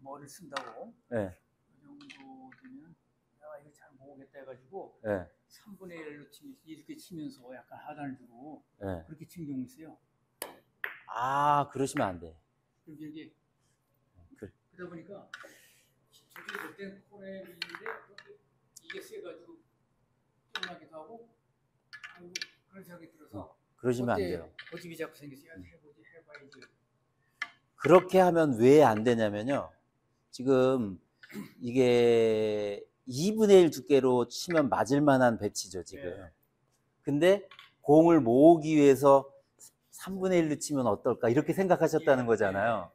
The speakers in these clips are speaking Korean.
뭐를 쓴다고. 네. 이 정도 되면 내가 이거 잘 모으겠다 해가지고 네. 3분의 1로 치면서 이렇게 치면서 약간 하단을 주고 네. 그렇게 친 경우 있어요. 아, 그러시면 안 돼. 그럼 이게 그래. 그러다 보니까 저기 볼 때는 코너에 있는데 이게 세가지고 뚫나기도 하고 그런 생각이 들어서 그러시면 안 돼요. 고집이 자꾸 생겨서 해봐야지. 그렇게 하면 왜 안 되냐면요. 지금 이게 2분의 1 두께로 치면 맞을 만한 배치죠, 지금. 네. 근데 공을 모으기 위해서 3분의 1로 치면 어떨까? 이렇게 생각하셨다는 거잖아요.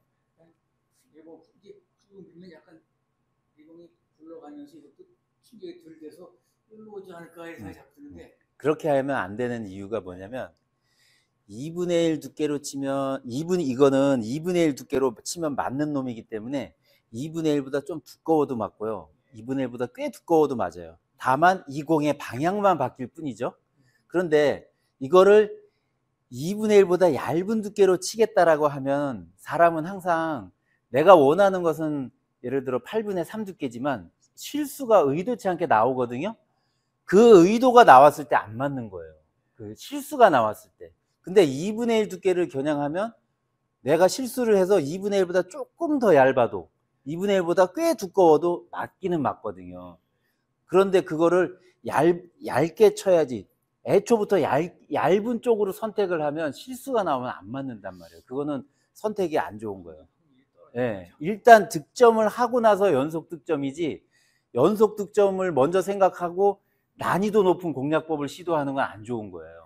이거 이게 쭉 밀면 약간 이공이 굴러가면서 이것도 충격이 덜 돼서 일로 오지 않을까 이런 생각이 자꾸 드는데 그렇게 하면 안 되는 이유가 뭐냐면 2분의 1 두께로 치면 이거는 2분의 1 두께로 치면 맞는 놈이기 때문에 2분의 1보다 좀 두꺼워도 맞고요. 2분의 1보다 꽤 두꺼워도 맞아요. 다만 이 공의 방향만 바뀔 뿐이죠. 그런데 이거를 2분의 1보다 얇은 두께로 치겠다라고 하면 사람은 항상 내가 원하는 것은 예를 들어 8분의 3 두께지만 실수가 의도치 않게 나오거든요. 그 의도가 나왔을 때 안 맞는 거예요. 그 실수가 나왔을 때. 근데 2분의 1 두께를 겨냥하면 내가 실수를 해서 2분의 1보다 조금 더 얇아도 2분의 1보다 꽤 두꺼워도 맞기는 맞거든요. 그런데 그거를 얇게 쳐야지. 애초부터 얇은 쪽으로 선택을 하면 실수가 나오면 안 맞는단 말이에요. 그거는 선택이 안 좋은 거예요. 예, 일단 득점을 하고 나서 연속 득점이지 연속 득점을 먼저 생각하고 난이도 높은 공략법을 시도하는 건 안 좋은 거예요.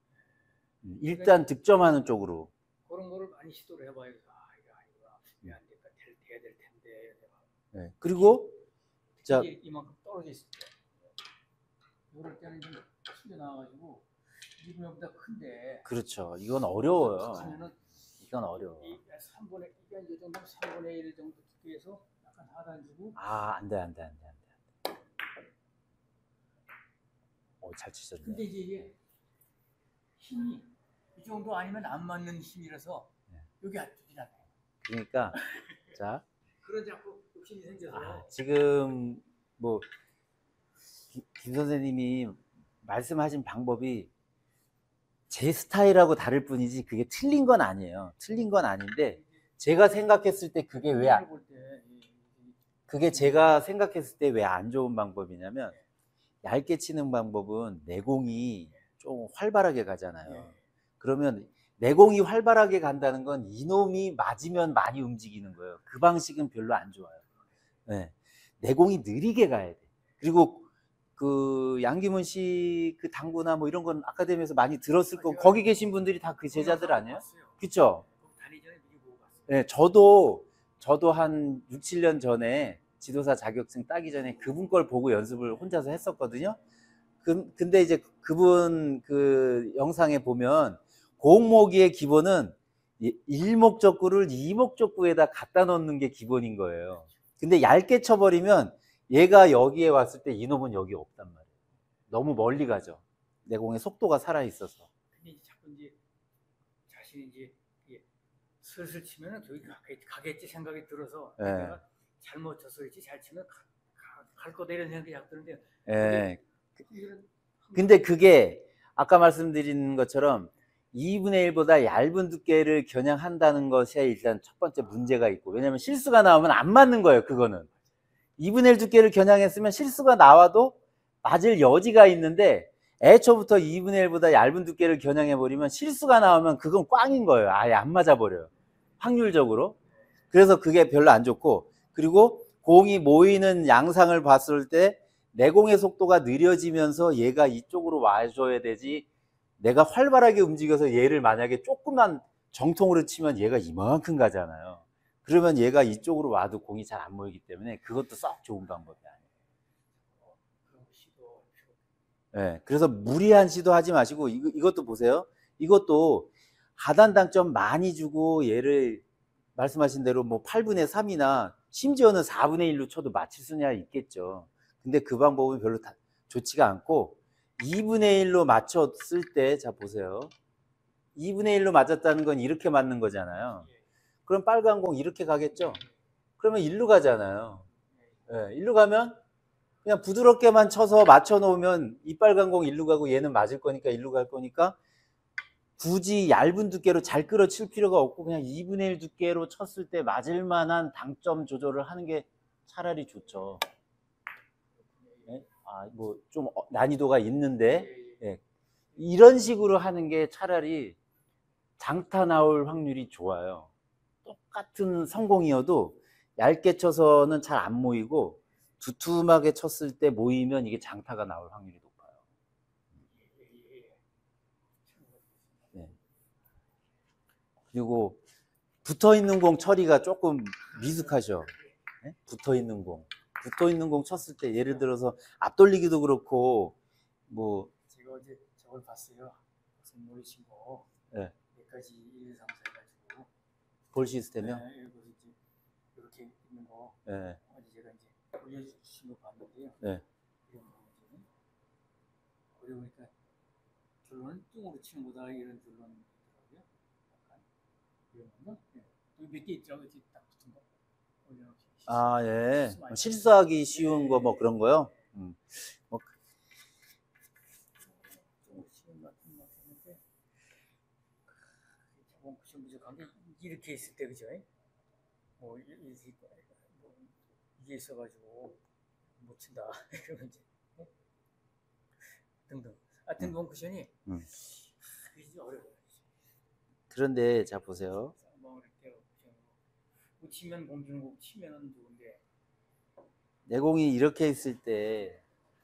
일단 득점하는 쪽으로. 그런 거를 많이 시도를 해봐야겠다. 이거 아니구나. 이게 안 될까? 돼야 될 텐데. 네. 그리고 자 이만큼 떨어져 있을 때 이럴 때는 좀 튕겨나와가지고 2분의보다 큰데. 그렇죠. 이건 어려워요. 하면은 이건 어려워. 이게 3분의 이 정도 3분의 1 정도 두께에서 약간 하단 주고. 아, 안 돼. 잘 치셨네. 근데 이제 힘이 이 정도 아니면 안 맞는 힘이라서 여기 안 되진 않아요. 그러니까 자 그런 자꾸 욕심이 생겨서. 지금 뭐 김 선생님이 말씀하신 방법이 제 스타일하고 다를 뿐이지 그게 틀린 건 아니에요. 틀린 건 아닌데 제가 생각했을 때 그게 제가 생각했을 때 왜 안 좋은 방법이냐면 얇게 치는 방법은 내공이 좀 활발하게 가잖아요. 그러면 내공이 활발하게 간다는 건 이놈이 맞으면 많이 움직이는 거예요. 그 방식은 별로 안 좋아요. 네. 내공이 느리게 가야 돼. 그리고 그 양기문 씨 그 당구나 뭐 이런 건 아카데미에서 많이 들었을 거고 거기 계신 분들이 다 그 제자들 아니에요? 그쵸? 네, 저도 한 6, 7년 전에 지도사 자격증 따기 전에 그분 걸 보고 연습을 혼자서 했었거든요. 근데 이제 그분 그 영상에 보면 공모기의 기본은 일목적구를 이목적구에다 갖다 놓는 게 기본인 거예요. 근데 얇게 쳐버리면 얘가 여기에 왔을 때 이놈은 여기 없단 말이에요. 너무 멀리 가죠. 내공의 속도가 살아있어서. 근데 이제 자꾸 이제 자신이 이제 슬슬 치면은 저기 가겠지 생각이 들어서 내가 잘못 쳤을지 잘 치면 갈 거다 이런 생각이 자꾸 드는데. 근데 그게 아까 말씀드린 것처럼 2분의 1보다 얇은 두께를 겨냥한다는 것에 일단 첫 번째 문제가 있고, 왜냐면 실수가 나오면 안 맞는 거예요. 그거는 2분의 1 두께를 겨냥했으면 실수가 나와도 맞을 여지가 있는데 애초부터 2분의 1보다 얇은 두께를 겨냥해버리면 실수가 나오면 그건 꽝인 거예요. 아예 안 맞아버려요, 확률적으로. 그래서 그게 별로 안 좋고, 그리고 공이 모이는 양상을 봤을 때 내공의 속도가 느려지면서 얘가 이쪽으로 와줘야 되지, 내가 활발하게 움직여서 얘를 만약에 조금만 정통으로 치면 얘가 이만큼 가잖아요. 그러면 얘가 이쪽으로 와도 공이 잘 안 모이기 때문에 그것도 썩 좋은 방법이 아니에요. 네, 그래서 무리한 시도하지 마시고 이것도 보세요. 이것도 하단 당점 많이 주고 얘를 말씀하신 대로 뭐 8분의 3이나 심지어는 4분의 1로 쳐도 맞힐 수야 있겠죠. 근데 그 방법은 별로 좋지가 않고 2분의 1로 맞췄을 때, 자 보세요. 2분의 1로 맞았다는 건 이렇게 맞는 거잖아요. 그럼 빨간 공 이렇게 가겠죠. 그러면 일로 가잖아요. 예, 일로 가면 그냥 부드럽게만 쳐서 맞춰 놓으면 이 빨간 공 일로 가고 얘는 맞을 거니까 일로 갈 거니까 굳이 얇은 두께로 잘 끌어칠 필요가 없고 그냥 2분의 1 두께로 쳤을 때 맞을 만한 당점 조절을 하는 게 차라리 좋죠. 예? 아, 뭐 좀 난이도가 있는데 예. 이런 식으로 하는 게 차라리 장타 나올 확률이 좋아요. 똑같은 성공이어도 얇게 쳐서는 잘 안 모이고 두툼하게 쳤을 때 모이면 이게 장타가 나올 확률이 높아요. 네. 그리고 붙어있는 공 처리가 조금 미숙하죠. 네? 붙어있는 공 쳤을 때 예를 들어서 앞돌리기도 그렇고 뭐 제가 어제 저걸 봤어요. 무슨 모르신 거. 네. 몇 가지 1, 2, 3, 4 해가지고. 볼 시스템이요? 네, 이제 이렇게 있는 거. 네. 어제 제가 이제 올려주신 거 봤는데요. 네. 이런 거 이제 어려우니까 결론은 뚱으로 치는 거다 이런 결론이더라고요. 약간 이런 건가? 네. 몇개 있죠, 이렇게 딱 붙은 거. 올려놓기. 아, 예. 실수하기 쉬운 거 뭐 그런 거요? 뭐 부족한 게 이렇게 있을 때 그죠? 뭐 이게 있어가지고 못 친다 이러면 이제 등등. 하여튼 원 쿠션이 그게 어려워요. 그런데 자 보세요. 치면 공중국 치면은 좋은데 내공이 이렇게 있을 때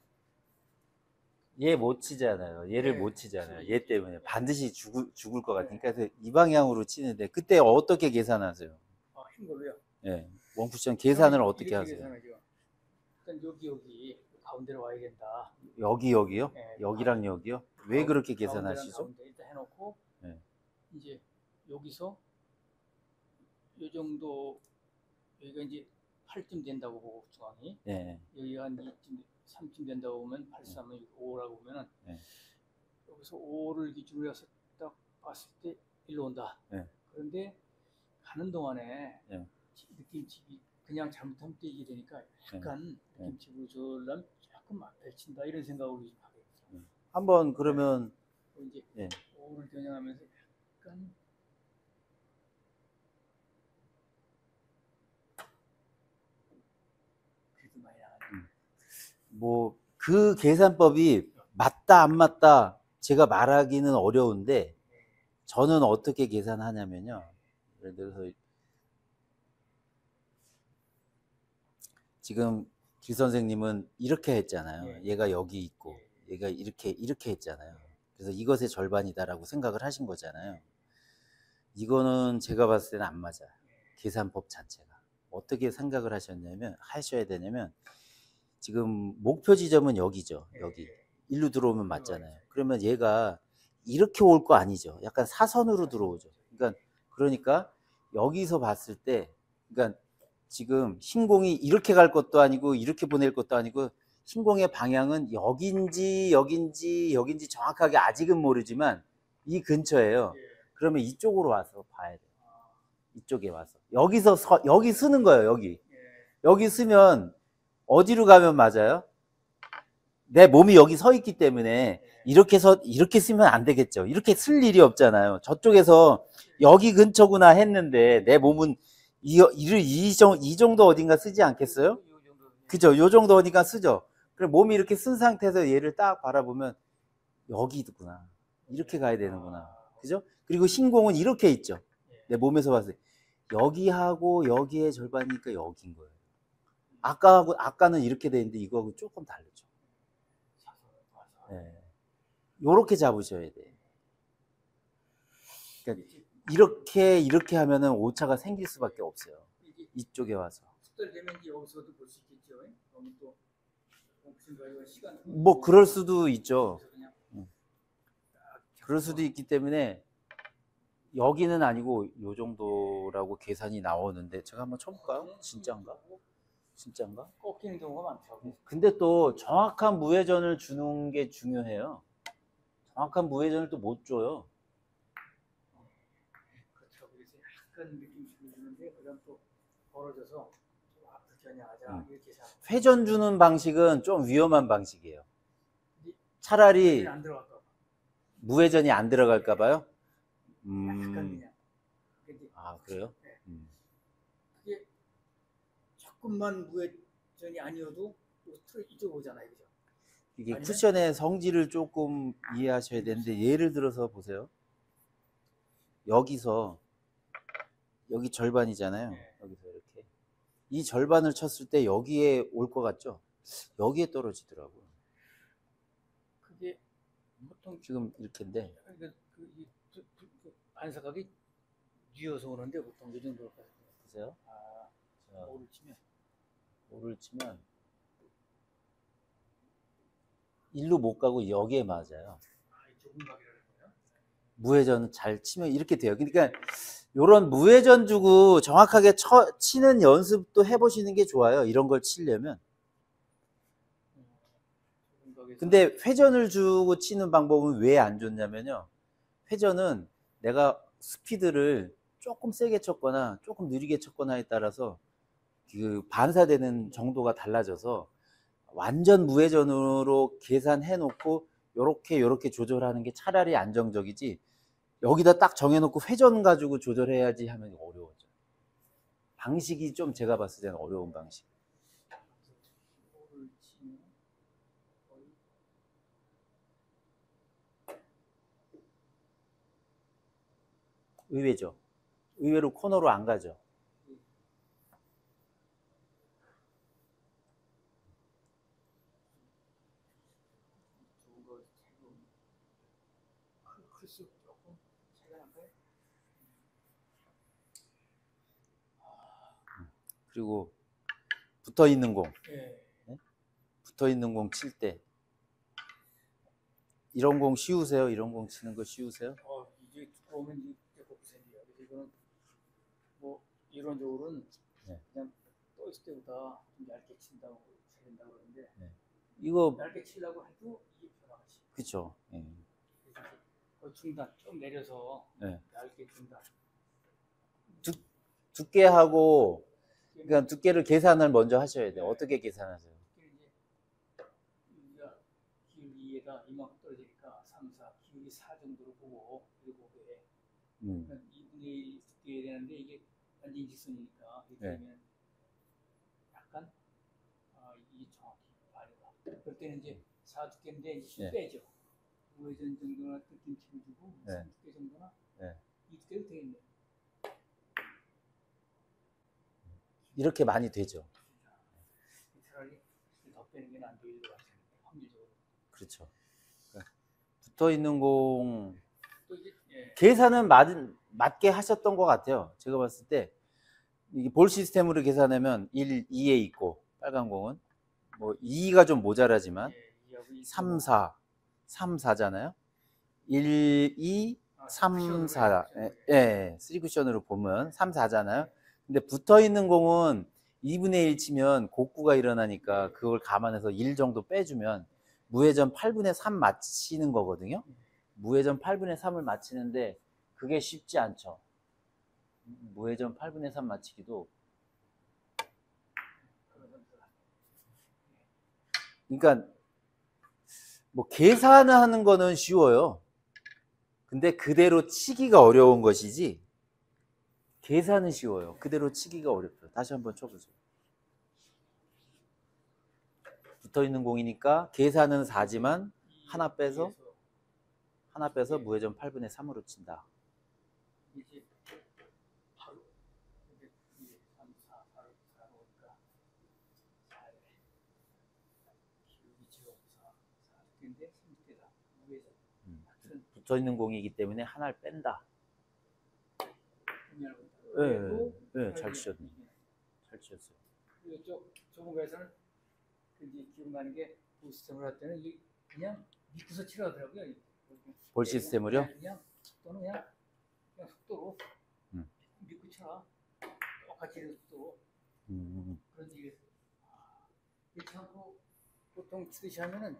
얘 못 치잖아요. 얘를 못 치잖아요. 얘 때문에 반드시 죽을 것 같으니까 그래서 이 방향으로 치는데 그때 어떻게 계산하세요? 아, 힘걸로요? 예. 원쿠션 계산을 어떻게 하세요? 계산하죠. 일단 여기 가운데로 와야 된다. 여기요? 네, 여기랑 여기요? 왜 그렇게 계산하시죠? 가운데 일단 해놓고 네. 이제 여기서 이 정도 여기가 이제 8쯤 된다고 보고 중앙이 네. 여기가 한 2쯤 3쯤 된다고 보면 8, 3은 5라고 보면은 네. 여기서 5를 기준으로 해서 딱 봤을 때 일로 온다. 네. 그런데 가는 동안에 네. 느낌치기 그냥 잘못하면 뛰게 되니까 약간 느낌치기로 저려면 조금 앞에 친다 이런 생각으로 좀 하게 돼요. 한번 그러면 이제 네. 5를 겨냥하면서 약간 그래도 많이 나가네. 뭐 그 계산법이 맞다 안 맞다 제가 말하기는 어려운데 저는 어떻게 계산하냐면요. 예를 들어서 지금 길 선생님은 이렇게 했잖아요. 얘가 여기 있고 얘가 이렇게 했잖아요. 그래서 이것의 절반이다라고 생각을 하신 거잖아요. 이거는 제가 봤을 때는 안 맞아요. 계산법 자체가. 어떻게 생각을 하셔야 되냐면 지금 목표 지점은 여기죠. 여기. 일로 들어오면 맞잖아요. 그러면 얘가 이렇게 올 거 아니죠. 약간 사선으로 들어오죠. 그러니까 여기서 봤을 때 그러니까 지금 흰공이 이렇게 갈 것도 아니고 이렇게 보낼 것도 아니고 흰공의 방향은 여긴지 정확하게 아직은 모르지만 이 근처예요. 그러면 이쪽으로 와서 봐야 돼요. 이쪽에 와서 여기 쓰는 거예요. 여기 쓰면 어디로 가면 맞아요? 내 몸이 여기 서 있기 때문에 이렇게 쓰면 안 되겠죠. 이렇게 쓸 일이 없잖아요. 저쪽에서 여기 근처구나 했는데 내 몸은 이 정도 어딘가 쓰지 않겠어요? 그죠? 요 정도 어딘가 쓰죠. 그럼 몸이 이렇게 쓴 상태에서 얘를 딱 바라보면 여기구나. 이렇게 가야 되는구나. 그죠? 그리고 흰공은 이렇게 있죠. 내 몸에서 봤을 때 여기하고 여기의 절반이니까 여기인 거예요. 아까는 이렇게 돼 있는데 이거하고 조금 다르죠. 네. 요렇게 잡으셔야 돼. 그러니까 이렇게 하면은 오차가 생길 수밖에 없어요. 이쪽에 와서. 숙달되면 여기서도 볼 수 있겠죠. 너무 또 시간 뭐 그럴 수도 있죠. 그럴 수도 있기 때문에 여기는 아니고 요 정도라고 계산이 나오는데 제가 한번 쳐볼까요? 진짜인가? 꺾이는 경우가 많더라고요. 근데 또 정확한 무회전을 주는 게 중요해요. 정확한 무회전을 또 못 줘요. 그렇더라고요. 그래서 약간 느낌 주는데 그다음 또 벌어져서 견해하자 이렇게 생각. 회전 주는 방식은 좀 위험한 방식이에요. 차라리 안 들어갈까 봐. 무회전이 안 들어갈까 봐요. 약간 그냥. 근데 아, 그래요? 네. 그게 조금만 무회전이 아니어도 이쪽 오잖아요, 그죠? 이게 아니면? 쿠션의 성질을 조금 이해하셔야 되는데, 예를 들어서 보세요. 여기서 여기 절반이잖아요. 네. 여기서 이렇게 이 절반을 쳤을 때 여기에 올 것 같죠? 여기에 떨어지더라고요. 그게 보통 지금 이렇게인데 반사각이 뉘어서 오는데 보통 이 정도 보세요. 자, 오를 치면 일로 못 가고 여기에 맞아요. 좁은 각이라는 거예요? 무회전 잘 치면 이렇게 돼요. 그러니까 이런 무회전 주고 정확하게 치는 연습도 해보시는 게 좋아요. 이런 걸 치려면. 근데 회전을 주고 치는 방법은 왜 안 좋냐면요. 회전은 내가 스피드를 조금 세게 쳤거나 조금 느리게 쳤거나에 따라서 그 반사되는 정도가 달라져서 완전 무회전으로 계산해 놓고 요렇게 조절하는 게 차라리 안정적이지, 여기다 딱 정해놓고 회전 가지고 조절해야지 하면 어려워져. 방식이 좀 제가 봤을 때는 어려운 방식. 의외죠. 의외로 코너로 안 가죠. 그리고 붙어 있는 공, 붙어 있는 공 칠 때 이런 공 쉬우세요? 이런 공 치는 거 쉬우세요? 이제 오면 이제 고프센이야. 이거는 뭐 이론적으로는 그냥 떠 있을 때보다 좀 얇게 친다고 된다고 그러는데 이거 얇게 치려고 해도 이게 변화가지. 그렇죠. 중단 좀 내려서 얇게 중단. 두께하고, 그러니까 두께를 계산을 먼저 하셔야 돼요. 어떻게 계산하세요? 기울 2에다 이만큼 떨어지니까 3, 4, 기울이 4 정도로 보고 그리고 2분의 1 두께야 되는데 이게 완전 일직선이니까 이렇게 되면 약간 이게 정확히 발효가. 그럴 때는 이제 4 두께인데 이제 빼죠. 무회전 정도나 김치를 주고 3 두께 정도나 2 두께도 되겠네요. 이렇게 많이 되죠. 차라리 더 빼는 게 안 되는 것 같아요. 확률적으로. 그렇죠. 붙어 있는 공 또 이제, 계산은 맞게 하셨던 것 같아요. 제가 봤을 때 이게 볼 시스템으로 계산하면 1, 2에 있고, 빨간 공은 뭐 2가 좀 모자라지만 3, 4, 3, 4잖아요. 1, 2, 3, 4. 3쿠션으로 보면 3, 4잖아요. 근데 붙어 있는 공은 2분의 1 치면 곡구가 일어나니까 그걸 감안해서 1 정도 빼주면 무회전 8분의 3 맞히는 거거든요. 무회전 8분의 3을 맞히는데 그게 쉽지 않죠. 무회전 8분의 3 맞히기도. 그러니까 뭐 계산하는 거는 쉬워요. 근데 그대로 치기가 어려운 것이지, 계산은 쉬워요. 그대로 치기가 어렵죠. 다시 한번 쳐보세요. 붙어 있는 공이니까 계산은 4지만 하나 빼서 무회전 8분의 3으로 친다. 이제 바로 3, 4, 8, 4, 5니까 4에 기울기 제곱 4, 4두께인데 3두께다. 무회전. 붙어 있는 공이기 때문에 하나를 뺀다. 잘 치셨네. 잘 치셨어요. 이쪽 좁은 거에서는 이제 기억나는 게 볼 시스템을 할 때는 그냥 믿고서 치라더라고요. 볼 시스템을요? 그냥 속도는 그냥 속도로 믿고 쳐. 똑같이 속도로. 그런 얘기. 그렇지 않고 보통 치듯이 하면은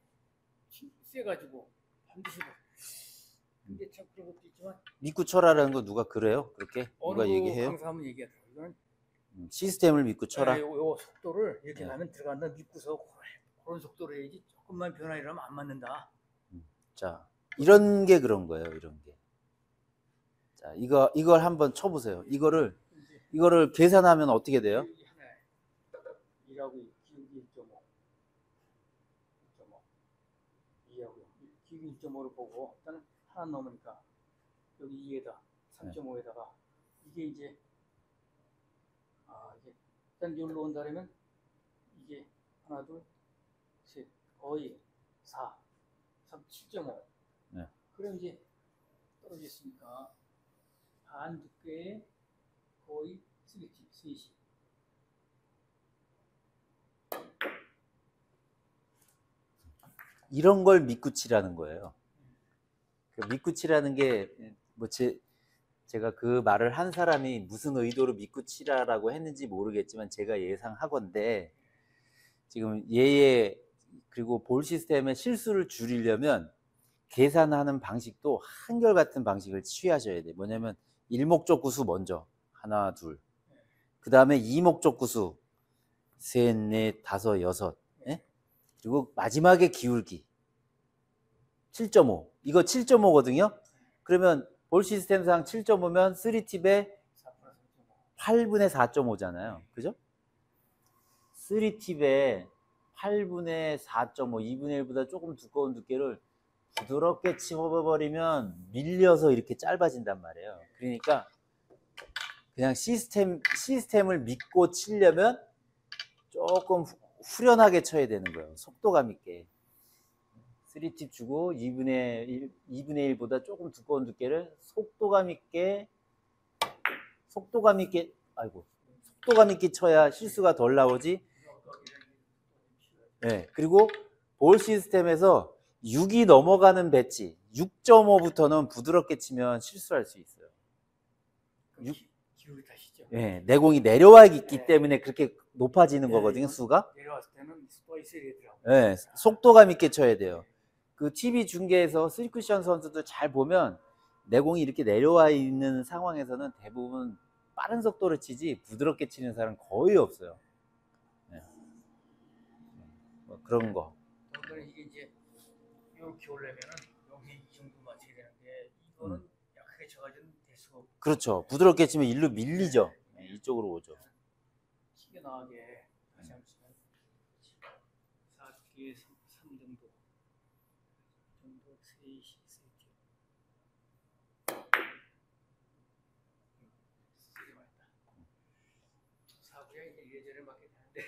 세가지고 반드시. 근데 참 그런 것도 있지만. 믿고 쳐라라는 거 누가 그래요? 그렇게? 누가 어느 얘기해요? 강사 한번 얘기하더라고요. 이건 시스템을 믿고 쳐라. 요 속도를 이렇게 네. 가면 들어간다 믿고서 그런 속도로 해야지. 조금만 변화 일어나면 안 맞는다. 자, 이런 게 그런 거예요. 이런 게. 자, 이걸 한번 쳐보세요. 이거를 계산하면 어떻게 돼요? 1하고 기울기 1.5, 2하고 기울기 1.5를 보고 일단 하나 넘으니까 여기 2에다 3.5에다가 이게 이제 이게 일단 여기로 온다면 이게 하나 둘 셋 거의 4, 3, 7.5. 네. 그럼 이제 떨어졌으니까 반 두께의 거의 3시. 이런 걸 믿고 치라는 거예요. 그 믿고 치라는 게 뭐 제가 그 말을 한 사람이 무슨 의도로 믿고 치라라고 했는지 모르겠지만 제가 예상하건대 지금 얘의 그리고 볼 시스템의 실수를 줄이려면 계산하는 방식도 한결같은 방식을 취하셔야 돼요. 뭐냐면 일목적 구수 먼저 하나 둘, 그 다음에 이목적 구수 셋, 넷, 다섯, 여섯, 예? 그리고 마지막에 기울기 7.5. 이거 7.5거든요. 그러면 볼 시스템상 7.5면 3팁에 8분의 4.5잖아요. 그죠? 3팁에 8분의 4.5, 2분의 1보다 조금 두꺼운 두께를 부드럽게 치워버리면 밀려서 이렇게 짧아진단 말이에요. 그러니까 그냥 시스템을 믿고 치려면 조금 후련하게 쳐야 되는 거예요. 속도감 있게. 3팁 주고 2분의 1보다 조금 두꺼운 두께를 속도감 있게 쳐야 실수가 덜 나오지. 네, 그리고 볼 시스템에서 6이 넘어가는 배치 6.5부터는 부드럽게 치면 실수할 수 있어요. 기울기 탓이죠. 네, 내공이 내려와 있기 때문에 그렇게 높아지는 거거든요. 수가. 내려왔을 때는 스토이 세리더라고요. 네, 속도감 있게 쳐야 돼요. 그 TV 중계에서 쓰리쿠션 선수들 잘 보면 내공이 이렇게 내려와 있는 상황에서는 대부분 빠른 속도로 치지 부드럽게 치는 사람 거의 없어요. 네. 뭐 그런 거. 이게 이제 이렇게 오려면은 여기 이 정도 맞춰야 되는데 이거는 약하게 쳐가지고 될 수가 없고. 그렇죠. 부드럽게 치면 일로 밀리죠. 네, 이쪽으로 오죠. 튀겨 나가게 다시 한번 치면 4두께 3 정도. 3시 세트. 세게 맞다. 4부에 이래저래 맞게 되는데.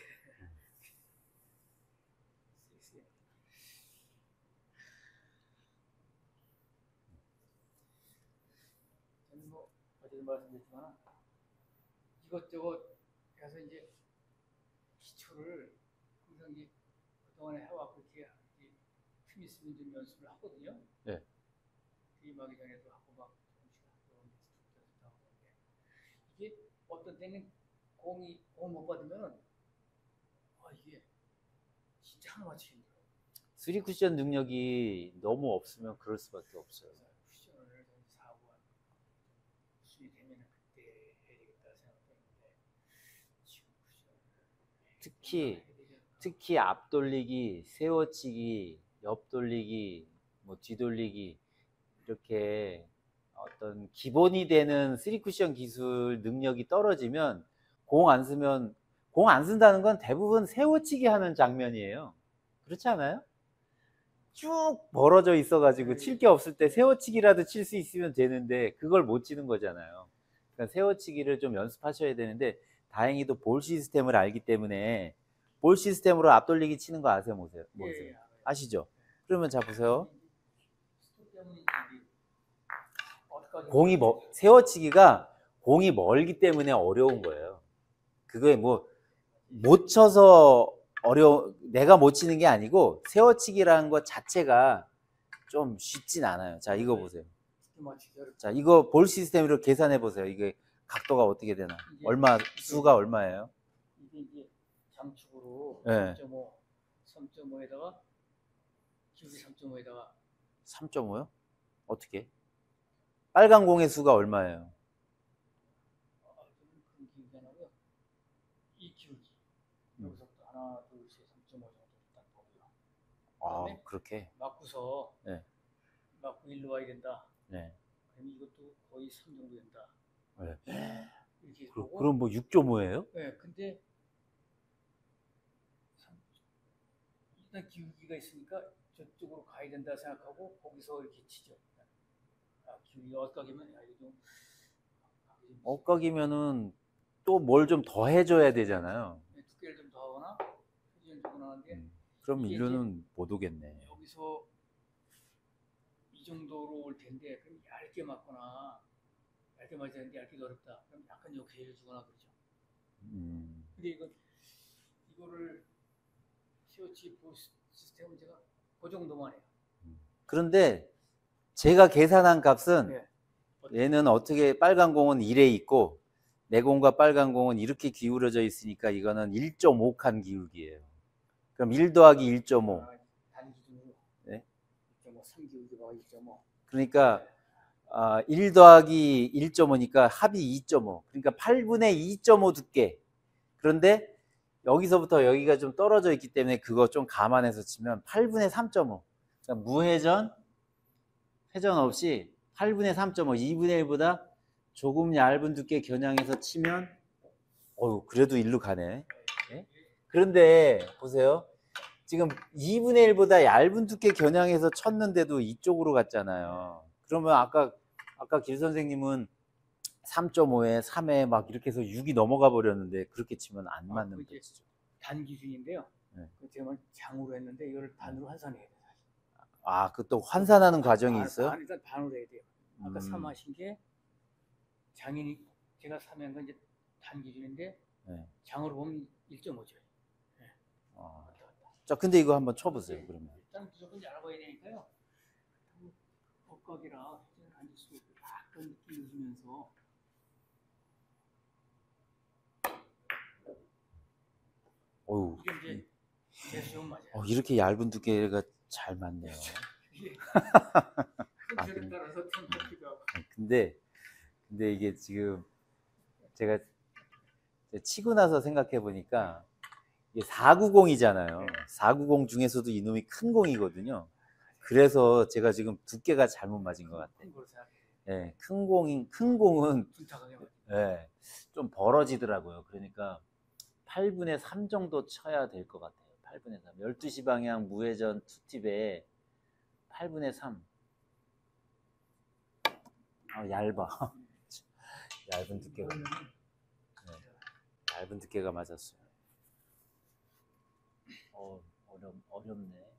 저는 뭐 어제도 말씀드렸지만 이것저것 해서 이제 기초를 항상 이제 그동안에 해왔고 이렇게 틈 있으면 좀 연습을 하거든요. 네. 게임하기 전에도 하고 막 이게 어떤 때는 공 못 받으면 이게 진짜 하나 맞추기 힘들어요. 3쿠션 능력이 너무 없으면 그럴 수밖에 없어요. 쿠션을 사고가 수위 되면 그때 해야 되겠다 생각했는데 지금 쿠션을 특히 앞돌리기, 세워치기, 옆돌리기, 뭐 뒤돌리기 이렇게 어떤 기본이 되는 3쿠션 기술 능력이 떨어지면 공 안 쓴다는 건 대부분 세워치기 하는 장면이에요. 그렇지 않아요? 쭉 벌어져 있어가지고 칠 게 없을 때 세워치기라도 칠 수 있으면 되는데 그걸 못 치는 거잖아요. 그러니까 세워치기를 좀 연습하셔야 되는데 다행히도 볼 시스템을 알기 때문에 볼 시스템으로 앞돌리기 치는 거 아세요? 뭐세요? 예. 아시죠? 그러면 자 보세요. 세워치기가 공이 멀기 때문에 어려운 거예요. 그게 뭐 못 쳐서 내가 못 치는 게 아니고 세워치기라는 것 자체가 좀 쉽진 않아요. 자, 이거 보세요. 자, 이거 볼 시스템으로 계산해 보세요. 이게 각도가 어떻게 되나? 수가 얼마예요? 이게 이제 장축으로 네. 3.5에다가 기울기 3.5에다가 3.5요? 어떻게? 빨간 공의 수가 얼마예요? 이 기울기 여기서부터 하나, 둘, 셋, 3.5 정도 딱 보고요. 아, 그다음에 그렇게. 맞고서 네. 맞고 일로 와야 된다. 네. 그럼 이것도 거의 3 정도 된다. 네. 이렇게 보고. 그럼 뭐 6.5예요? 네, 근데 일단 기울기가 있으니까 저쪽으로 가야 된다 생각하고 거기서 이렇게 치죠. 아, 기울기가 엇각이면 야, 이거 좀 엇각이면은 또 뭘 좀 더 해줘야 되잖아요. 두께를 좀 더 하거나 표지를 주거나 하는데 그럼 이게 인류는 못 오겠네. 여기서 이 정도로 올 텐데 그럼 얇게 맞거나 얇게 맞아야 되는데 얇기도 어렵다. 그럼 약간 역해를 주거나 그러죠. 근데 이거를 COC 시스템은 제가 그 정도만 해요. 그런데 제가 계산한 값은 네. 얘는 어떻게 빨간 공은 1에 있고 내 공과 빨간 공은 이렇게 기울어져 있으니까 이거는 1.5칸 기울기예요. 그럼 1 더하기 1.5. 단 기준으로 네? 1.5, 3 기울기가 1.5. 그러니까 1 더하기 1.5니까 합이 2.5. 그러니까 8분의 2.5 두께. 그런데 여기서부터 여기가 좀 떨어져 있기 때문에 그거 좀 감안해서 치면 8분의 3.5. 그러니까 무회전, 회전 없이 8분의 3.5, 2분의 1보다 조금 얇은 두께 겨냥해서 치면 그래도 일로 가네. 네? 그런데 보세요. 지금 2분의 1보다 얇은 두께 겨냥해서 쳤는데도 이쪽으로 갔잖아요. 그러면 아까 길 선생님은 3.5에 3에 막 이렇게 해서 6이 넘어가 버렸는데 그렇게 치면 안 맞는 거죠. 단 기준인데요. 네. 제가 장으로 했는데 이걸 반으로 환산해야 돼요. 그것도 환산하는 과정이 있어요? 일단 반으로 해야 돼요. 아까 3 하신 게 장인이 제가 3한 건 이제 단 기준인데 네. 장으로 보면 1.5죠. 네. 자, 근데 이거 한번 쳐보세요. 그러면 일단 무조건 알아봐야 되니까요. 엇각이라 앉을 수 있고 약간 느낌을 주면서 이게 이제 제수용 맞아요. 이렇게 얇은 두께가 잘 맞네요. 컨트롤에 따라서 템포기도 하고. 근데 이게 지금 제가 치고 나서 생각해 보니까 이게 490이잖아요. 490 중에서도 이놈이 큰 공이거든요. 그래서 제가 지금 두께가 잘못 맞은 것 같아요. 네, 큰 공은 네, 좀 벌어지더라고요. 그러니까 8분의 3 정도 쳐야 될 것 같아요. 8분의 3. 12시 방향 무회전 투팁에 8분의 3. 얇아. 얇은 두께가. 네, 얇은 두께가 맞았어요. 어렵네.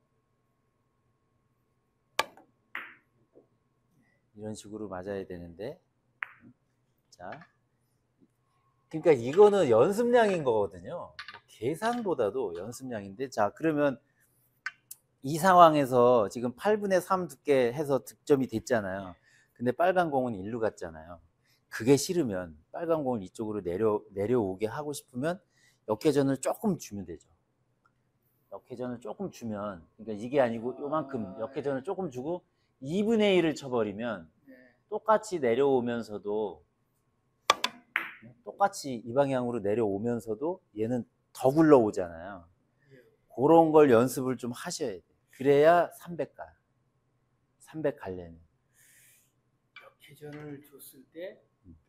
이런 식으로 맞아야 되는데. 자. 그러니까 이거는 연습량인 거거든요. 계산보다도 연습량인데. 자, 그러면 이 상황에서 지금 8분의 3 두께 해서 득점이 됐잖아요. 근데 빨간 공은 일로 갔잖아요. 그게 싫으면 빨간 공을 이쪽으로 내려오게 하고 싶으면 역회전을 조금 주면 되죠. 역회전을 조금 주면, 그러니까 이게 아니고 요만큼 역회전을 조금 주고 2분의 1을 쳐버리면 똑같이 내려오면서도 똑같이 이 방향으로 내려오면서도 얘는 더 굴러오잖아요. 그런 걸 연습을 좀 하셔야 돼요. 그래야 300 가요. 300 가려면. 역회전을 줬을 때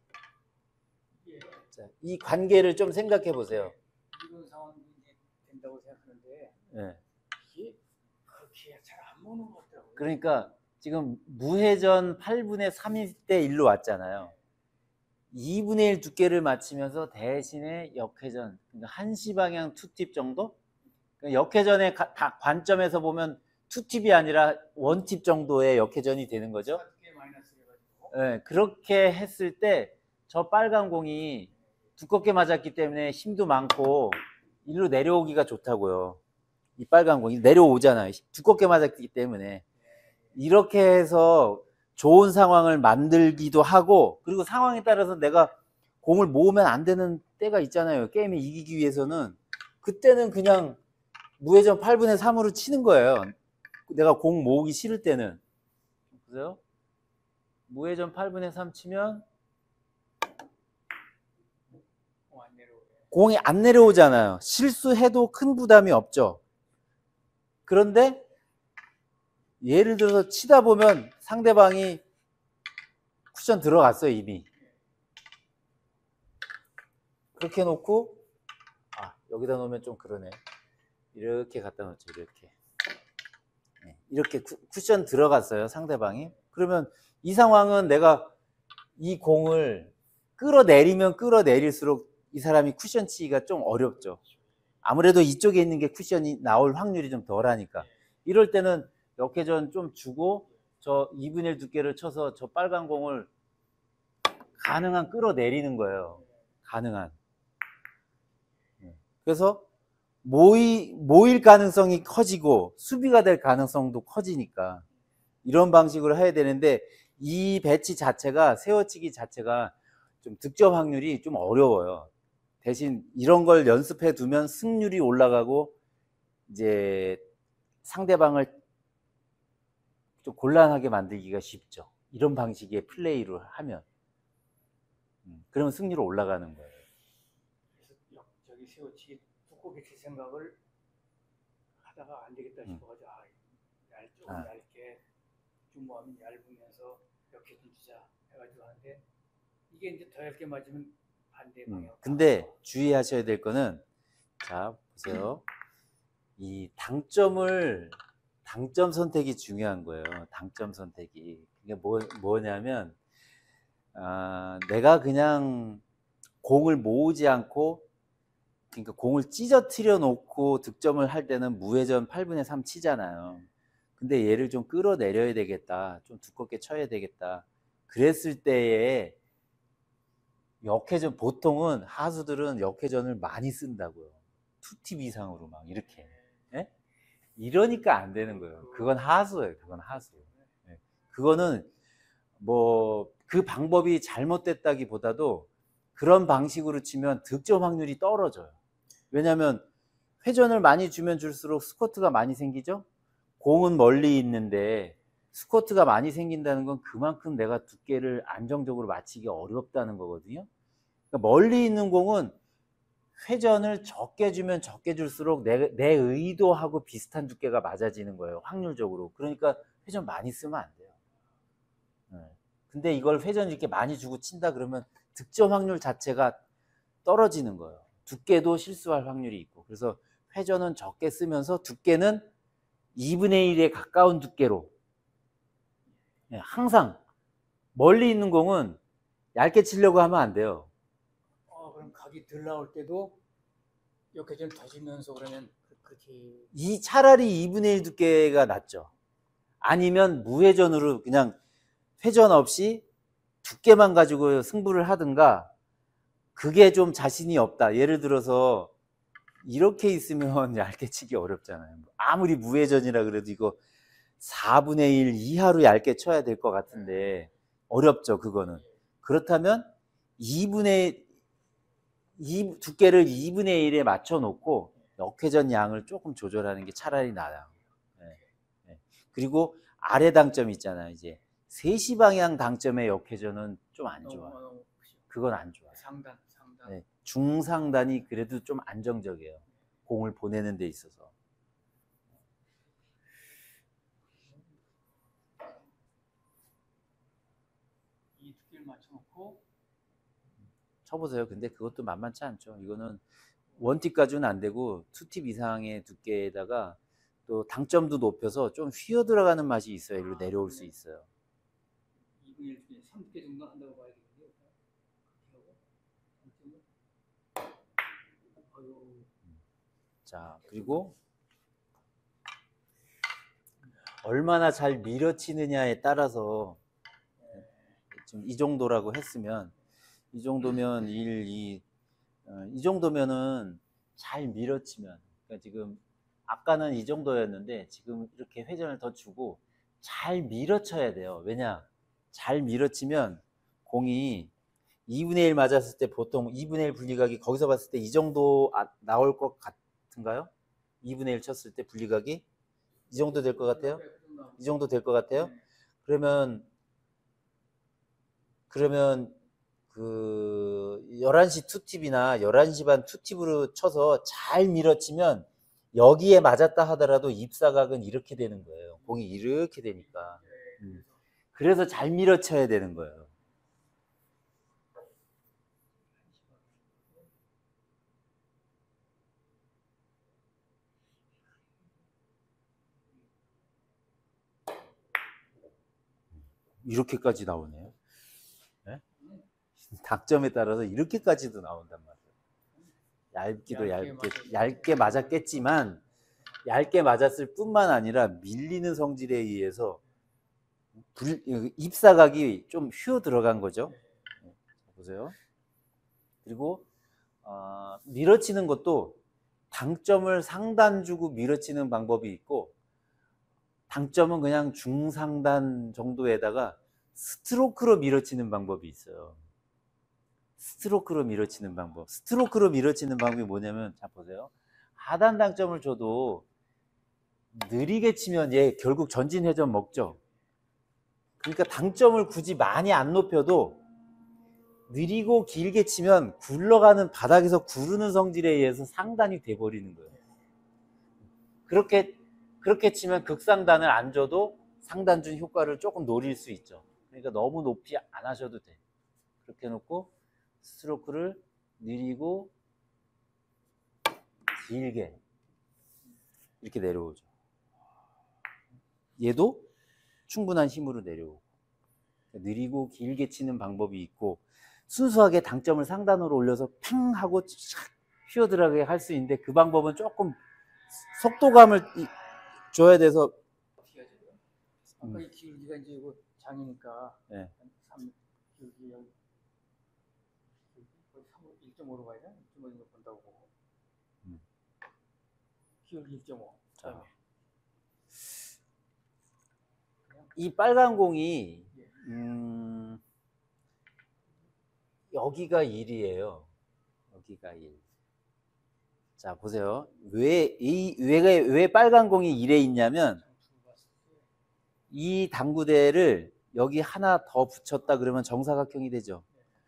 자, 이 관계를 좀 생각해 보세요. 이런 상황이 된다고 생각하는데 네. 이게 그렇게 잘 안 보는 것 같더라고요. 그러니까 지금 무회전 8분의 3일 때 일로 왔잖아요. 2분의 1 두께를 맞추면서 대신에 역회전, 그러니까 1시 방향 투팁 정도? 그러니까 역회전의 관점에서 보면 투팁이 아니라 원팁 정도의 역회전이 되는 거죠. 네, 그렇게 했을 때 저 빨간 공이 두껍게 맞았기 때문에 힘도 많고 일로 내려오기가 좋다고요. 이 빨간 공이 내려오잖아요. 두껍게 맞았기 때문에. 이렇게 해서 좋은 상황을 만들기도 하고, 그리고 상황에 따라서 내가 공을 모으면 안 되는 때가 있잖아요. 게임을 이기기 위해서는. 그때는 그냥 무회전 8분의 3으로 치는 거예요. 내가 공 모으기 싫을 때는. 보세요. 무회전 8분의 3 치면 공이 안 내려오잖아요. 실수해도 큰 부담이 없죠. 그런데 예를 들어서 치다 보면 상대방이 쿠션 들어갔어요, 이미. 그렇게 해놓고, 여기다 놓으면 좀 그러네. 이렇게 갖다 놓죠, 이렇게. 이렇게 쿠션 들어갔어요, 상대방이. 그러면 이 상황은 내가 이 공을 끌어내리면 끌어내릴수록 이 사람이 쿠션 치기가 좀 어렵죠. 아무래도 이쪽에 있는 게 쿠션이 나올 확률이 좀 덜하니까. 이럴 때는 역회전 좀 주고 저 2분의 1 두께를 쳐서 저 빨간 공을 가능한 끌어내리는 거예요. 가능한. 그래서 모일 가능성이 커지고 수비가 될 가능성도 커지니까 이런 방식으로 해야 되는데, 이 배치 자체가, 세워치기 자체가 좀 득점 확률이 좀 어려워요. 대신 이런 걸 연습해 두면 승률이 올라가고 이제 상대방을 좀 곤란하게 만들기가 쉽죠. 이런 방식의 플레이로 하면. 그러면 승률이 올라가는 거예요. 그래서 저기 세워치기 두껍게 칠 생각을 하다가 안 되겠다 싶어가지고 조금 얇게 주모하면 얇으면서 이렇게 좀 주자 해가지고 하는데, 이게 이제 더 얇게 맞으면 반대 방향. 근데 주의하셔야 될 거는, 자 보세요. 이 당점 선택이 중요한 거예요. 당점 선택이. 이게 뭐냐면, 내가 그냥 공을 모으지 않고, 그러니까 공을 찢어뜨려 놓고 득점을 할 때는 무회전 8분의 3 치잖아요. 근데 얘를 좀 끌어내려야 되겠다, 좀 두껍게 쳐야 되겠다, 그랬을 때에 역회전, 보통은 하수들은 역회전을 많이 쓴다고요. 2팁 이상으로 막 이렇게. 예? 이러니까 안 되는 거예요. 그건 하수예요. 그건 하수. 예. 그거는 뭐 그 방법이 잘못됐다기보다도 그런 방식으로 치면 득점 확률이 떨어져요. 왜냐하면 회전을 많이 주면 줄수록 스쿼트가 많이 생기죠. 공은 멀리 있는데 스쿼트가 많이 생긴다는 건 그만큼 내가 두께를 안정적으로 맞추기 어렵다는 거거든요. 그러니까 멀리 있는 공은 회전을 적게 주면 적게 줄수록 내 의도하고 비슷한 두께가 맞아지는 거예요, 확률적으로. 그러니까 회전 많이 쓰면 안 돼요. 근데 이걸 회전 이렇게 많이 주고 친다 그러면 득점 확률 자체가 떨어지는 거예요. 두께도 실수할 확률이 있고. 그래서 회전은 적게 쓰면서 두께는 2분의 1에 가까운 두께로. 항상 멀리 있는 공은 얇게 치려고 하면 안 돼요. 그럼 각이 덜 나올 때도 역회전 더 주면서 그러면 그렇게. 차라리 2분의 1 두께가 낫죠. 아니면 무회전으로 그냥 회전 없이 두께만 가지고 승부를 하든가. 그게 좀 자신이 없다. 예를 들어서 이렇게 있으면 얇게 치기 어렵잖아요. 아무리 무회전이라 그래도 이거 4분의 1 이하로 얇게 쳐야 될 것 같은데 어렵죠, 그거는. 그렇다면 두께를 2분의 1에 맞춰 놓고 역회전 양을 조금 조절하는 게 차라리 나아요. 그리고 아래 당점 있잖아요. 이제 3시 방향 당점의 역회전은 좀 안 좋아. 그건 안 좋아. 상단. 중상단이 그래도 좀 안정적이에요. 공을 보내는 데 있어서. 이 두께를 맞춰놓고 쳐보세요. 근데 그것도 만만치 않죠. 이거는 1팁까지는 안 되고 2팁 이상의 두께에다가 또 당점도 높여서 좀 휘어 들어가는 맛이 있어요. 이리로 내려올 수 있어요. 2분의 1 중에 3두께 정도 한다고 봐야 되겠네요. 자, 그리고 얼마나 잘 밀어치느냐에 따라서, 지금 이 정도라고 했으면, 이 정도면 1, 2, 이 정도면은 잘 밀어치면, 그러니까 지금 아까는 이 정도였는데 지금 이렇게 회전을 더 주고 잘 밀어쳐야 돼요. 왜냐? 잘 밀어치면 공이 2분의 1 맞았을 때 보통 2분의 1 분리각이 거기서 봤을 때 이 정도 나올 것 같은가요? 2분의 1 쳤을 때 분리각이 이 정도 될 것 같아요? 이 정도 될 것 같아요? 그러면 그 11시 투팁이나 11시 반 투팁으로 쳐서 잘 밀어치면 여기에 맞았다 하더라도 입사각은 이렇게 되는 거예요. 공이 이렇게 되니까. 그래서 잘 밀어쳐야 되는 거예요. 이렇게까지 나오네요. 네? 닭점에 따라서 이렇게까지도 나온단 말이에요. 얇기도 얇게 맞았겠지만 얇게 맞았을 뿐만 아니라 밀리는 성질에 의해서 입사각이 좀 휘어 들어간 거죠. 보세요. 그리고 밀어치는 것도 당점을 상단 주고 밀어치는 방법이 있고, 당점은 그냥 중상단 정도에다가 스트로크로 밀어치는 방법이 있어요. 스트로크로 밀어치는 방법. 스트로크로 밀어치는 방법이 뭐냐면, 자 보세요. 하단 당점을 줘도 느리게 치면 얘 결국 전진 회전 먹죠. 그러니까 당점을 굳이 많이 안 높여도 느리고 길게 치면 굴러가는 바닥에서 구르는 성질에 의해서 상단이 돼버리는 거예요. 그렇게 치면 극상단을 안 줘도 상단준 효과를 조금 노릴 수 있죠. 그러니까 너무 높이 안 하셔도 돼. 그렇게 해놓고 스트로크를 느리고 길게 이렇게 내려오죠. 얘도 충분한 힘으로 내려오고, 느리고 길게 치는 방법이 있고, 순수하게 당점을 상단으로 올려서 팽 하고 휘어들어가게 할 수 있는데, 그 방법은 조금 속도감을 줘야 돼서. 아까 이 기울기가 이제 이거 장이니까, 네. 3기울기 1.5로 가야 돼? 1.5로 본다고 보고. 기울기 1.5. 자, 이 빨간 공이 여기가 1이에요. 여기가 1. 자 보세요. 왜 빨간 공이 1에 있냐면, 이 당구대를 여기 하나 더 붙였다 그러면 정사각형이 되죠.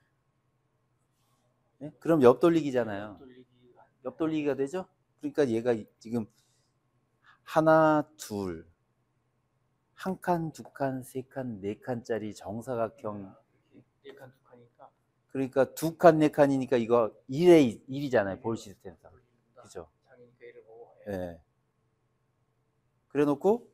네? 그럼 옆돌리기잖아요. 옆돌리기가 되죠. 그러니까 얘가 지금 하나, 둘, 한 칸, 두 칸, 세 칸, 네 칸짜리 정사각형. 네 칸, 두 칸이니까. 그러니까 두 칸, 네 칸이니까 이거 1이잖아요. 볼 시스템상. 그죠? 장이니까 1을 보고. 예. 네. 그래 놓고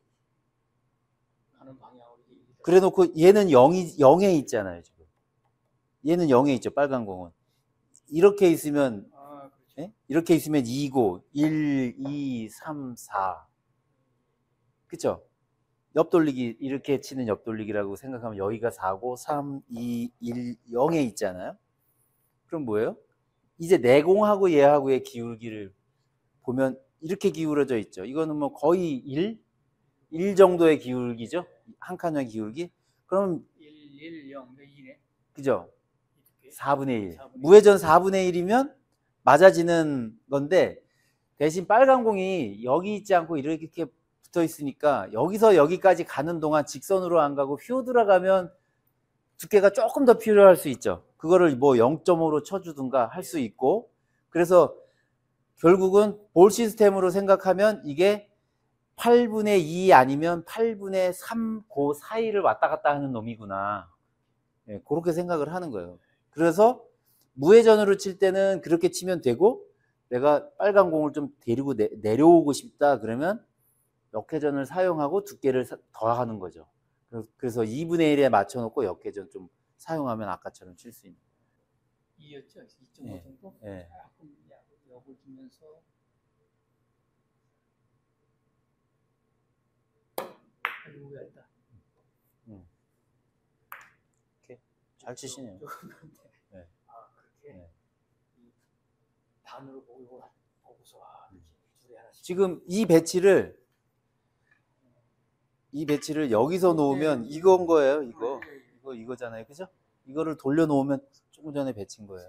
얘는 0에 있잖아요, 지금. 얘는 0에 있죠, 빨간 공은. 이렇게 있으면, 그렇죠. 예? 이렇게 있으면 2고, 1, 2, 3, 4. 그쵸? 옆돌리기, 이렇게 치는 옆돌리기라고 생각하면 여기가 4고, 3, 2, 1, 0에 있잖아요? 그럼 뭐예요? 이제 내공하고 얘하고의 기울기를 보면 이렇게 기울어져 있죠. 이거는 뭐 거의 1 정도의 기울기죠. 한 칸의 기울기. 그럼 1, 0, 2네. 그죠? 4분의 1. 무회전 4분의 1이면 맞아지는 건데, 대신 빨간 공이 여기 있지 않고 이렇게 붙어 있으니까 여기서 여기까지 가는 동안 직선으로 안 가고 휘어 들어가면 두께가 조금 더 필요할 수 있죠. 그거를 뭐 0.5로 쳐주든가 할 수 있고, 그래서 결국은 볼 시스템으로 생각하면 이게 8분의 2 아니면 8분의 3 그 사이를 왔다 갔다 하는 놈이구나. 네, 그렇게 생각을 하는 거예요. 그래서 무회전으로 칠 때는 그렇게 치면 되고, 내가 빨간 공을 좀 데리고 내려오고 싶다 그러면 역회전을 사용하고 두께를 더하는 거죠. 그래서 2분의 1에 맞춰놓고 역회전 좀 사용하면 아까처럼 칠 수 있는. 2였죠? 2.5 정도? 네. 조금 역을 주면서. 아이고, 얇다. 이렇게 잘 치시네요. 네. 그렇게. 네. 반으로 보고서 줄에 하나씩. 지금 이 배치를 여기서 놓으면 이건 거예요. 이거잖아요. 그죠? 이거를 돌려 놓으면 조금 전에 배친 거예요.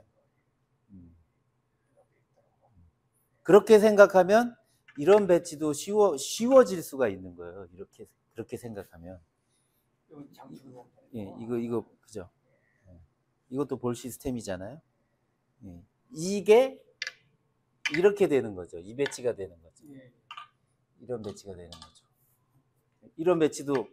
그렇게 생각하면 이런 배치도 쉬워질 수가 있는 거예요. 그렇게 생각하면. 예, 이거 그죠? 이것도 볼 시스템이잖아요. 예. 이게 이렇게 되는 거죠. 이 배치가 되는 거죠. 예. 이런 배치가 되는 거죠. 이런 배치도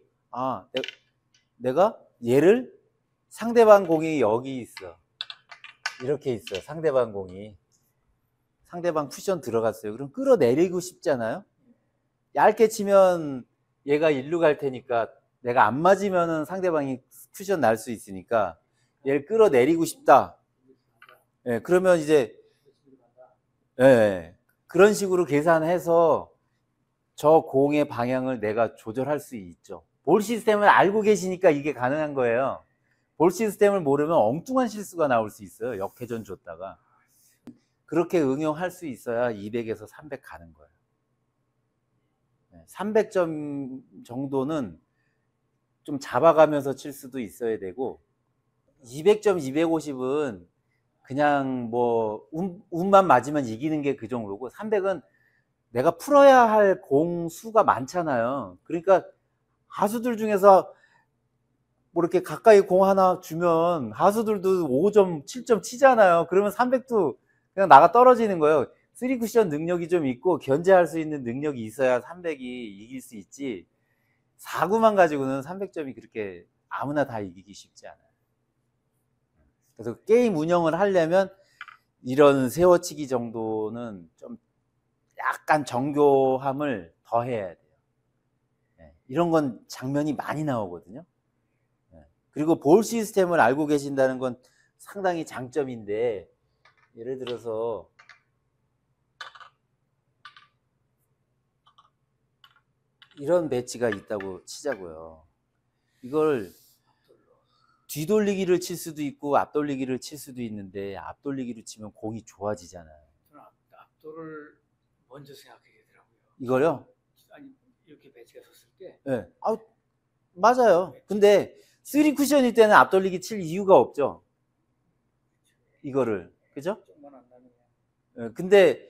내가 얘를 상대방 공이 여기 있어. 이렇게 있어요. 상대방 공이. 상대방 쿠션 들어갔어요. 그럼 끌어내리고 싶잖아요. 얇게 치면 얘가 일로 갈 테니까 내가 안 맞으면은 상대방이 쿠션 날 수 있으니까 얘를 끌어내리고 싶다. 예, 그러면 이제 예, 그런 식으로 계산해서 저 공의 방향을 내가 조절할 수 있죠. 볼 시스템을 알고 계시니까 이게 가능한 거예요. 볼 시스템을 모르면 엉뚱한 실수가 나올 수 있어요. 역회전 줬다가. 그렇게 응용할 수 있어야 200에서 300 가는 거예요. 300점 정도는 좀 잡아가면서 칠 수도 있어야 되고 200점, 250은 그냥 뭐 운만 맞으면 이기는 게 그 정도고 300은 내가 풀어야 할 공 수가 많잖아요. 그러니까 하수들 중에서 뭐 이렇게 가까이 공 하나 주면 하수들도 5점, 7점 치잖아요. 그러면 300도 그냥 나가 떨어지는 거예요. 3쿠션 능력이 좀 있고 견제할 수 있는 능력이 있어야 300이 이길 수 있지 4구만 가지고는 300점이 그렇게 아무나 다 이기기 쉽지 않아요. 그래서 게임 운영을 하려면 이런 세워치기 정도는 좀 약간 정교함을 더 해야 돼요. 이런 건 장면이 많이 나오거든요. 그리고 볼 시스템을 알고 계신다는 건 상당히 장점인데 예를 들어서 이런 배치가 있다고 치자고요. 이걸 뒤돌리기를 칠 수도 있고 앞돌리기를 칠 수도 있는데 앞돌리기로 치면 공이 좋아지잖아요. 저는 앞돌을 먼저 생각하게 되더라고요. 이거요? 아니 이렇게 배치가 섰을 때. 네. 맞아요. 근데 3쿠션일 때는 앞돌리기 칠 이유가 없죠. 이거를. 그죠? 조금만 안 나면. 네. 근데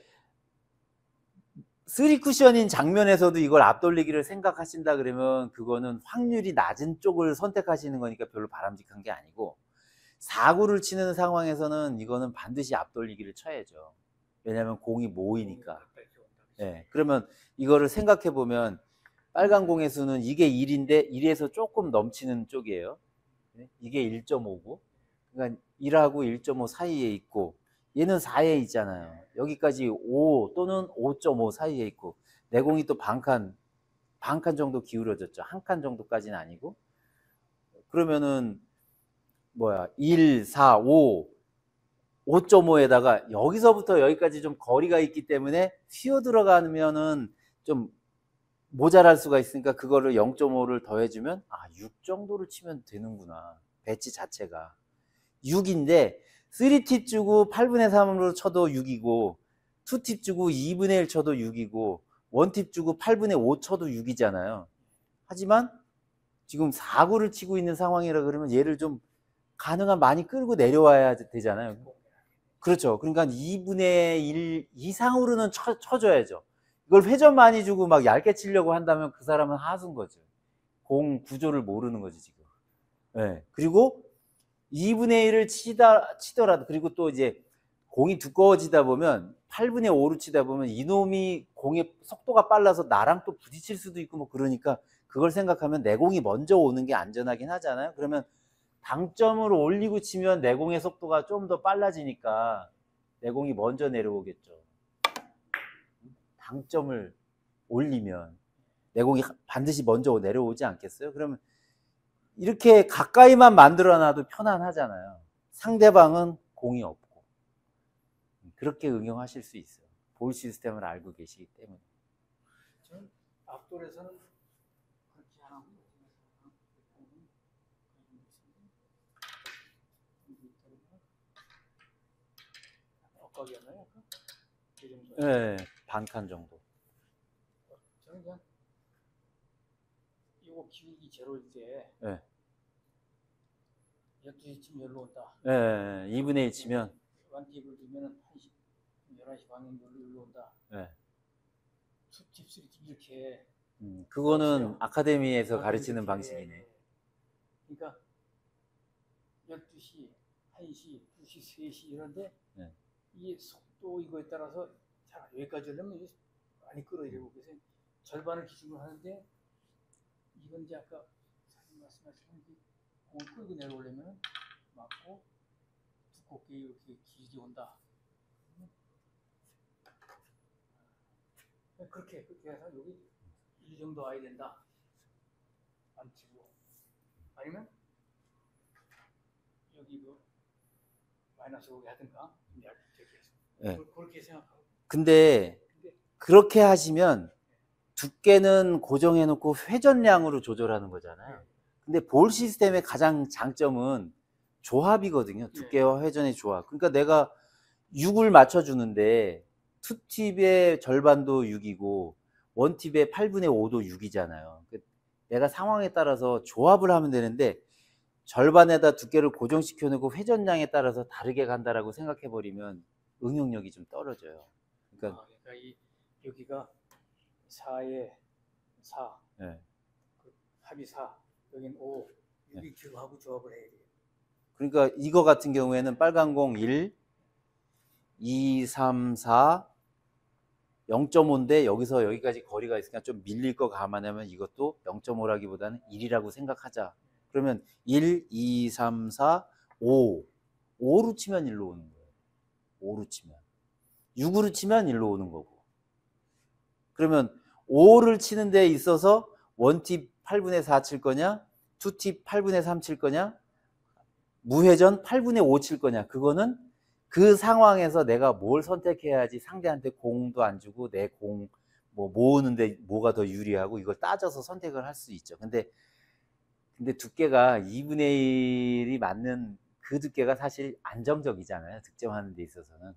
3쿠션인 장면에서도 이걸 앞돌리기를 생각하신다 그러면 그거는 확률이 낮은 쪽을 선택하시는 거니까 별로 바람직한 게 아니고 4구를 치는 상황에서는 이거는 반드시 앞돌리기를 쳐야죠. 왜냐하면 공이 모이니까. 네, 그러면 이거를 생각해 보면 빨간 공의 수는 이게 1인데 1에서 조금 넘치는 쪽이에요. 이게 1.5고 그러니까 1하고 1.5 사이에 있고 얘는 4에 있잖아요. 여기까지 5 또는 5.5 사이에 있고 내 공이 또 반칸 정도 기울어졌죠. 한 칸 정도까지는 아니고 그러면은 1, 4, 5 5.5에다가 여기서부터 여기까지 좀 거리가 있기 때문에 휘어 들어가면은 좀 모자랄 수가 있으니까 그거를 0.5를 더해주면 6 정도를 치면 되는구나. 배치 자체가 6인데 3팁 주고 8분의 3으로 쳐도 6이고 2팁 주고 2분의 1 쳐도 6이고 1팁 주고 8분의 5 쳐도 6이잖아요. 하지만 지금 4구를 치고 있는 상황이라 그러면 얘를 좀 가능한 많이 끌고 내려와야 되잖아요. 그렇죠. 그러니까 2분의 1 이상으로는 쳐줘야죠. 이걸 회전 많이 주고 막 얇게 치려고 한다면 그 사람은 하수인 거죠. 공 구조를 모르는 거지 지금. 네. 그리고 2분의 1을 치더라도 그리고 또 이제 공이 두꺼워지다 보면 8분의 5로 치다 보면 이놈이 공의 속도가 빨라서 나랑 또 부딪힐 수도 있고 뭐 그러니까 그걸 생각하면 내 공이 먼저 오는 게 안전하긴 하잖아요. 그러면 당점을 올리고 치면 내 공의 속도가 좀 더 빨라지니까 내 공이 먼저 내려오겠죠. 당점을 올리면 내 공이 반드시 먼저 내려오지 않겠어요? 그러면 이렇게 가까이만 만들어놔도 편안하잖아요. 상대방은 공이 없고. 그렇게 응용하실 수 있어요. 볼 시스템을 알고 계시기 때문에. 저는 앞돌에서는 그렇게 하고 엇각이었나요? 네, 반칸 정도. 저는 그냥 이거 기울기 제로일 때 네. 12시쯤 열로 온다. 네, 2분의 1 치면 원팁을 두면 11시 방향 열로 온다. 네. 투팁, 3팁 이렇게. 그거는 아카데미에서 가르치는 방식이네. 그러니까 12시, 1시, 2시, 3시 이런데 네. 이 속도 이거에 따라서 자, 여기까지 하려면 이게 많이 끌어들이고 그래서 절반을 기준으로 하는데 이건 이제 아까 사장님 말씀하신 공을 끌고 내려오려면 맞고 두껍게 이렇게 길게 온다. 그렇게 해서 여기 이 정도 와야 된다. 안 치고 아니면 여기 그 마이너스 5개 하든가 네. 그렇게 생각하고. 근데 그렇게 하시면 두께는 고정해 놓고 회전량으로 조절하는 거잖아요. 근데 볼 시스템의 가장 장점은 조합이거든요. 두께와 회전의 조합. 그러니까 내가 6을 맞춰주는데 투팁의 절반도 6이고 원팁의 8분의 5도 6이잖아요. 내가 상황에 따라서 조합을 하면 되는데 절반에다 두께를 고정시켜 놓고 회전량에 따라서 다르게 간다라고 생각해 버리면 응용력이 좀 떨어져요. 그러니까, 여기가 4에 4, 네. 합이 4, 여긴 5, 여기 규하고 조합을 해야 돼요. 그러니까 이거 같은 경우에는 빨간 공 1, 2, 3, 4, 0.5인데 여기서 여기까지 거리가 있으니까 좀 밀릴 거 감안하면 이것도 0.5라기보다는 1이라고 생각하자. 그러면 1, 2, 3, 4, 5. 5로 치면 1로 오는 거예요. 5로 치면. 6으로 치면 1로 오는 거고. 그러면 5를 치는 데 있어서 원팁 8분의 4 칠 거냐? 투팁 8분의 3 칠 거냐? 무회전 8분의 5 칠 거냐? 그거는 그 상황에서 내가 뭘 선택해야지 상대한테 공도 안 주고 내 공 뭐 모으는데 뭐가 더 유리하고 이걸 따져서 선택을 할 수 있죠. 근데 두께가 2분의 1이 맞는 그 두께가 사실 안정적이잖아요. 득점하는 데 있어서는.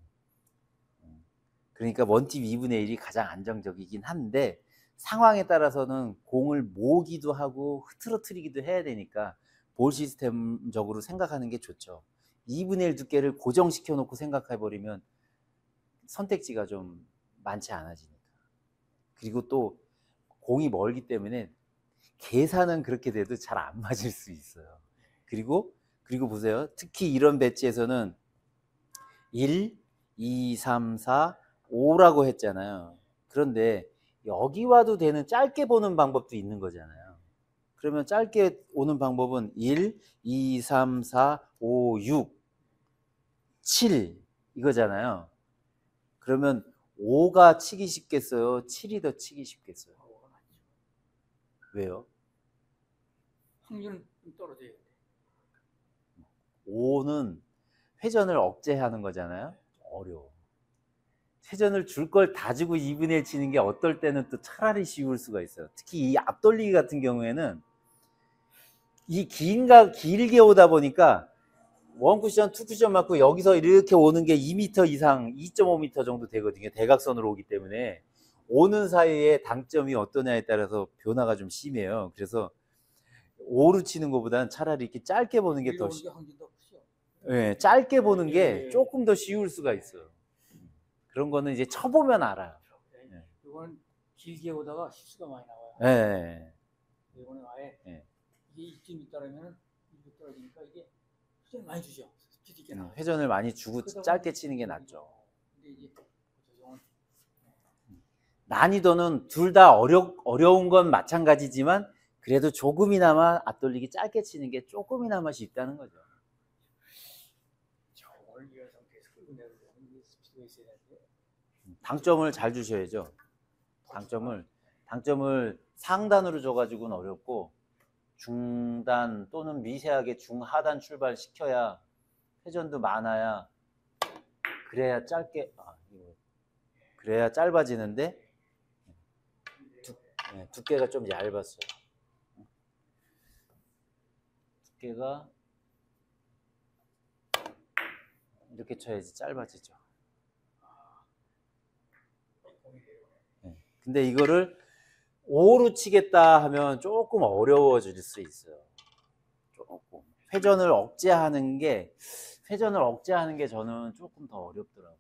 그러니까 원팁 2분의 1이 가장 안정적이긴 한데 상황에 따라서는 공을 모으기도 하고 흐트러뜨리기도 해야 되니까 볼 시스템적으로 생각하는 게 좋죠. 2분의 1 두께를 고정시켜 놓고 생각해 버리면 선택지가 좀 많지 않아지니까. 그리고 또 공이 멀기 때문에 계산은 그렇게 돼도 잘 안 맞을 수 있어요. 그리고 보세요. 특히 이런 배치에서는 1, 2, 3, 4, 5라고 했잖아요. 그런데 여기 와도 되는 짧게 보는 방법도 있는 거잖아요. 그러면 짧게 오는 방법은 1, 2, 3, 4, 5, 6, 7 이거잖아요. 그러면 5가 치기 쉽겠어요? 7이 더 치기 쉽겠어요? 왜요? 확률은 좀 떨어져야 돼. 5는 회전을 억제하는 거잖아요. 어려워. 회전을 줄 걸 다 주고 2분의 1 치는 게 어떨 때는 또 차라리 쉬울 수가 있어요. 특히 이 앞돌리기 같은 경우에는 이 길게 오다 보니까 원쿠션, 투쿠션 맞고 여기서 이렇게 오는 게 2m 이상, 2.5m 정도 되거든요. 대각선으로 오기 때문에 오는 사이에 당점이 어떠냐에 따라서 변화가 좀 심해요. 그래서 5로 치는 것보다는 차라리 이렇게 짧게 보는 게 더 네, 짧게 보는 게 조금 더 쉬울 수가 있어요. 그런 거는 이제 쳐보면 알아요. 네. 이거는 길게 오다가 실수가 많이 나와요. 네. 이거는 아예 네. 이게 이쯤 있다라면 이게 떨어지니까 이게 회전을 많이 주죠. 회전을 많이 주고 짧게 치는 게 낫죠. 근데 이제 조정은 난이도는 둘 다 어려운 건 마찬가지지만 그래도 조금이나마 앞돌리기 짧게 치는 게 조금이나마 쉽다는 거죠. 저걸 이런 상태에서 끌고 내려오는 스피드가 있어야 되는데 당점을 잘 주셔야죠. 당점을 상단으로 줘가지고는 어렵고 중단 또는 미세하게 중하단 출발 시켜야 회전도 많아야 그래야 그래야 짧아지는데 두께가 좀 얇았어요. 두께가 이렇게 쳐야지 짧아지죠. 근데 이거를 5로 치겠다 하면 조금 어려워질 수 있어요. 조금 회전을 억제하는 게 저는 조금 더 어렵더라고요.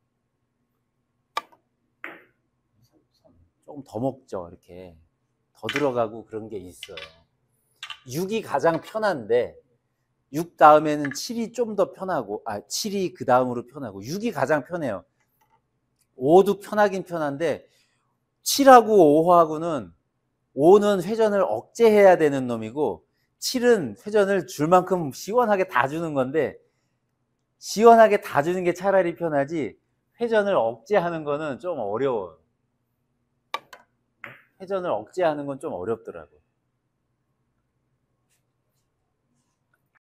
조금 더 먹죠. 이렇게 더 들어가고 그런 게 있어요. 6이 가장 편한데 6 다음에는 7이 좀 더 편하고, 7이 그 다음으로 편하고, 6이 가장 편해요. 5도 편하긴 편한데, 7하고 5하고는, 5는 회전을 억제해야 되는 놈이고, 7은 회전을 줄 만큼 시원하게 다 주는 건데, 시원하게 다 주는 게 차라리 편하지, 회전을 억제하는 거는 좀 어려워요. 회전을 억제하는 건 좀 어렵더라고요.